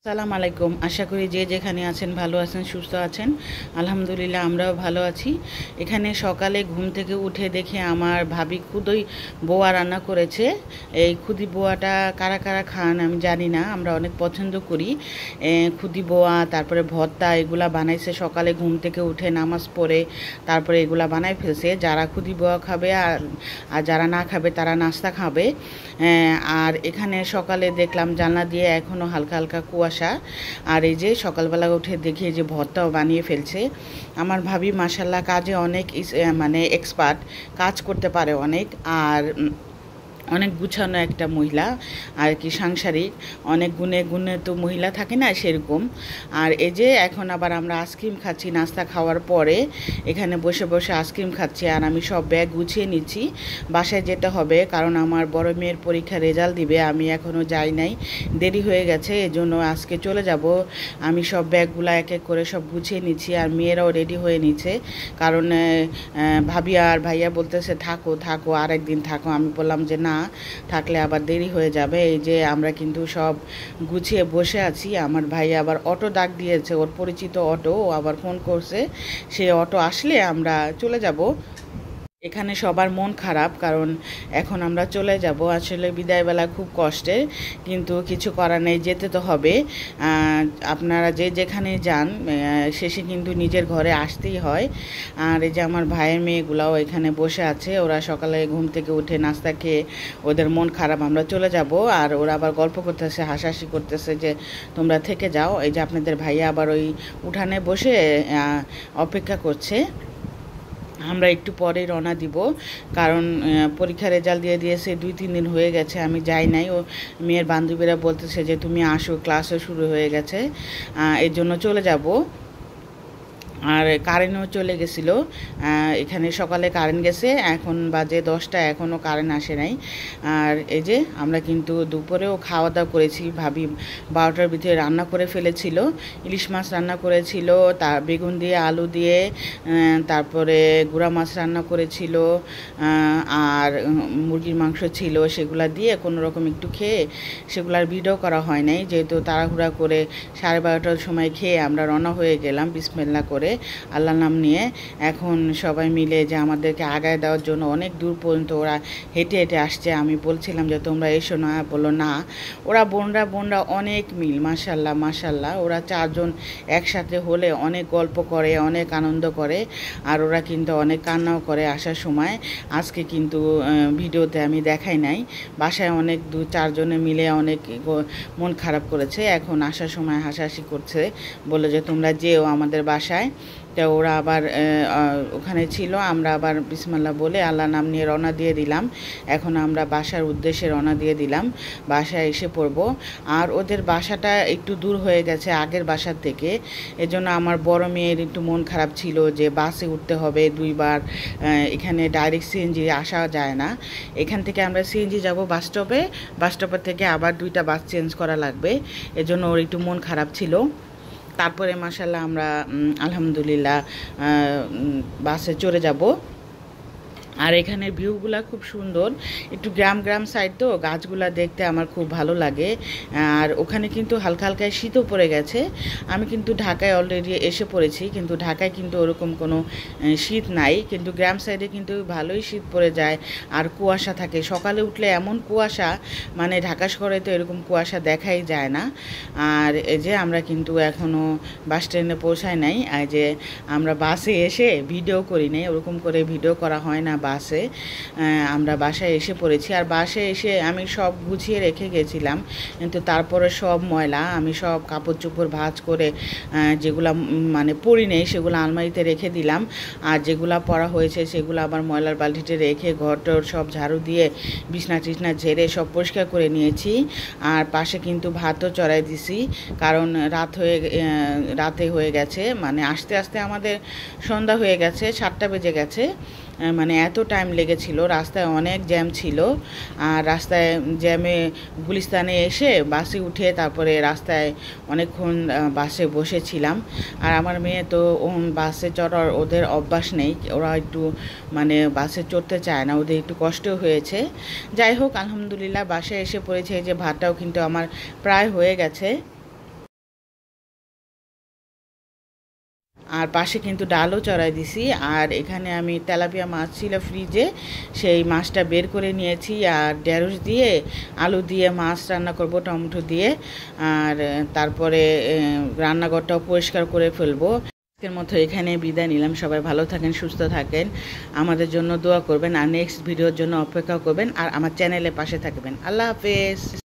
সালাম আলাইকুম। আশা করি যে যেখানে আছেন ভালো আছেন, সুস্থ আছেন। আলহামদুলিল্লাহ আমরাও ভালো আছি। এখানে সকালে ঘুম থেকে উঠে দেখে আমার ভাবি খুদই বোয়া রান্না করেছে। এই খুদি বোয়াটা কারা কারা খান আমি জানি না, আমরা অনেক পছন্দ করি। খুদি বোয়া, তারপরে ভর্তা, এগুলা বানাইছে সকালে ঘুম থেকে উঠে নামাজ পড়ে, তারপরে এগুলা বানাই ফেলছে। যারা খুদি বোয়া খাবে আর যারা না খাবে তারা নাস্তা খাবে। আর এখানে সকালে দেখলাম জানলা দিয়ে এখনও হালকা হালকা কুয়াশা। আর এই যে সকালবেলা উঠে দেখি যে ভর্তাও বানিয়ে ফেলছে। আমার ভাবি মাশাল্লাহ কাজে অনেক মানে এক্সপার্ট, কাজ করতে পারে অনেক। আর অনেক গুছানো একটা মহিলা আর কি, সাংসারিক, অনেক গুণে গুণে তো মহিলা থাকে না সেরকম। আর এই যে এখন আবার আমরা আইসক্রিম খাচ্ছি নাস্তা খাওয়ার পরে, এখানে বসে বসে আইসক্রিম খাচ্ছি। আর আমি সব ব্যাগ গুছিয়ে নিচ্ছি, বাসায় যেতে হবে, কারণ আমার বড় মেয়ের পরীক্ষা রেজাল্ট দিবে। আমি এখনও যাই নাই, দেরি হয়ে গেছে, এজন্য আজকে চলে যাব। আমি সব ব্যাগগুলো এক এক করে সব গুছিয়ে নিচ্ছি, আর মেয়েরাও রেডি হয়ে নিচ্ছে। কারণ ভাবি আর ভাইয়া বলতেছে থাকো থাকো, আর একদিন থাকো। আমি বললাম যে না, থাকলে আবার দেরি হয়ে যাবে। এই যে আমরা কিন্তু সব গুছিয়ে বসে আছি। আমার ভাই আবার অটো ডাক দিয়েছে, ওর পরিচিত অটো, ও আবার ফোন করছে, সে অটো আসলে আমরা চলে যাব। এখানে সবার মন খারাপ, কারণ এখন আমরা চলে যাব। আসলে বিদায়বেলা খুব কষ্টের, কিন্তু কিছু করার নেই, যেতে তো হবে। আপনারা যে যেখানে যান শেষে কিন্তু নিজের ঘরে আসতেই হয়। আর এই যে আমার ভাইয়ের মেয়েগুলাও এখানে বসে আছে, ওরা সকালে ঘুম থেকে উঠে নাস্তা খেয়ে ওদের মন খারাপ, আমরা চলে যাব। আর ওরা আবার গল্প করতেছে, হাসাহাসি করতেছে যে তোমরা থেকে যাও। এই যে আপনাদের ভাইয়া আবার ওই উঠানে বসে অপেক্ষা করছে। আমরা একটু পরে রওনা দিব, কারণ পরীক্ষার রেজাল্ট দিয়ে দিয়েছে, 2-3 দিন হয়ে গেছে আমি যাই নাই। ও মেয়ের বান্ধবীরা বলতেছে যে তুমি আসো, ক্লাসও শুরু হয়ে গেছে, এর জন্য চলে যাব। আর কারেন্টও চলে গেছিলো। এখানে সকালে কারেন্ট গেছে, এখন বাজে 10টা, এখনও কারেন্ট আসে নাই। আর এই যে আমরা কিন্তু দুপুরেও খাওয়া দাওয়া করেছি। ভাবি 12টার ভিতরে রান্না করে ফেলেছিল, ইলিশ মাছ রান্না করেছিল, তার বেগুন দিয়ে আলু দিয়ে, তারপরে গুঁড়া মাছ রান্না করেছিল, আর মুরগির মাংস ছিল, সেগুলা দিয়ে কোনো রকম একটু খেয়ে সেগুলার ভিডিও করা হয় নাই, যেহেতু তাড়াহুড়া করে 12:30টার সময় খেয়ে আমরা রওনা হয়ে গেলাম বিসমিল্লাহ করে, আল্লাহর নাম নিয়ে। এখন সবাই মিলে যে আমাদেরকে আগায় দেওয়ার জন্য অনেক দূর পর্যন্ত ওরা হেঁটে হেঁটে আসছে। আমি বলছিলাম যে তোমরা এসো না, বললো না। ওরা বোনরা অনেক মিল, মাশাল্লাহ মাশাল্লাহ। ওরা 4জন একসাথে হলে অনেক গল্প করে, অনেক আনন্দ করে। আর ওরা কিন্তু অনেক কান্নাও করে আসার সময়। আজকে কিন্তু ভিডিওতে আমি দেখাই নাই, বাসায় অনেক 2-4 জনে মিলে অনেক মন খারাপ করেছে। এখন আসার সময় হাসাহাসি করছে, বলে যে তোমরা যেও আমাদের বাসায়। তা ওরা আবার ওখানে ছিল, আমরা আবার বিসমিল্লাহ বলে আল্লাহ নাম নিয়ে রওনা দিয়ে দিলাম। এখন আমরা বাসার উদ্দেশ্যে রওনা দিয়ে দিলাম, বাসায় এসে পড়ব। আর ওদের বাসাটা একটু দূর হয়ে গেছে আগের বাসার থেকে, এজন্য আমার বড় মেয়ের একটু মন খারাপ ছিল যে বাসে উঠতে হবে 2বার, এখানে ডাইরেক্ট সিএনজি আসা যায় না। এখান থেকে আমরা সিএনজি যাব বাস স্টপে, বাস স্টপের থেকে আবার 2টা বাস চেঞ্জ করা লাগবে, এজন্য ওর একটু মন খারাপ ছিল। তারপরে মাশাল্লাহ আমরা আলহামদুলিল্লাহ বাসে চড়ে যাব। আর এখানের ভিউগুলা খুব সুন্দর, একটু গ্রাম গ্রাম সাইড তো, গাছগুলা দেখতে আমার খুব ভালো লাগে। আর ওখানে কিন্তু হালকা হালকা শীতও পড়ে গেছে। আমি কিন্তু ঢাকায় অলরেডি এসে পড়েছি, কিন্তু ঢাকায় কিন্তু ওরকম কোনো শীত নাই, কিন্তু গ্রাম সাইডে কিন্তু ভালোই শীত পড়ে যায়। আর কুয়াশা থাকে, সকালে উঠলে এমন কুয়াশা, মানে ঢাকা শহরে তো এরকম কুয়াশা দেখাই যায় না। আর এই যে আমরা কিন্তু এখনও বাস স্ট্যান্ডে পৌঁছাই নাই। আর যে আমরা বাসে এসে ভিডিও করি নাই, ওরকম করে ভিডিও করা হয় না বাসে। আমরা বাসায় এসে পড়েছি। আর বাসায় এসে আমি সব গুছিয়ে রেখে গেছিলাম, কিন্তু তারপরে সব ময়লা, আমি সব কাপড় চোপড় ভাঁজ করে যেগুলা মানে পরি নেই সেগুলো আলমারিতে রেখে দিলাম। আর যেগুলা পরা হয়েছে সেগুলো আবার ময়লার বালতিতে রেখে ঘরটর সব ঝাড়ু দিয়ে বিছনা টিছনা ঝেড়ে সব পরিষ্কার করে নিয়েছি। আর পাশে কিন্তু ভাতও চড়াই দিছি, কারণ রাতে হয়ে গেছে, মানে আস্তে আস্তে আমাদের সন্ধ্যা হয়ে গেছে, 7টা বেজে গেছে। মানে এত টাইম লেগেছিল, রাস্তায় অনেক জ্যাম ছিল। আর রাস্তায় জ্যামে গুলিস্তানে এসে বাসে উঠে তারপরে রাস্তায় অনেকক্ষণ বাসে বসেছিলাম। আর আমার মেয়ে তো বাসে চড়ার ওদের অভ্যাস নেই, ওরা একটু মানে বাসে চড়তে চায় না, ওদের একটু কষ্ট হয়েছে। যাই হোক আলহামদুলিল্লাহ বাসায় এসে পড়েছে। এই যে ভাতটাও কিন্তু আমার প্রায় হয়ে গেছে। আর পাশে কিন্তু ডালও চড়াই দিছি। আর এখানে আমি তেলাপিয়া মাছ ছিল ফ্রিজে, সেই মাছটা বের করে নিয়েছি। আর ঢেঁড়স দিয়ে আলু দিয়ে মাছ রান্না করব টমেটো দিয়ে। আর তারপরে রান্নাঘরটাও পরিষ্কার করে ফেলবো। আজকের মতো এখানে বিদায় নিলাম। সবাই ভালো থাকেন, সুস্থ থাকেন, আমাদের জন্য দোয়া করবেন, আর নেক্সট ভিডিওর জন্য অপেক্ষা করবেন, আর আমার চ্যানেলের পাশে থাকবেন। আল্লাহ হাফেজ।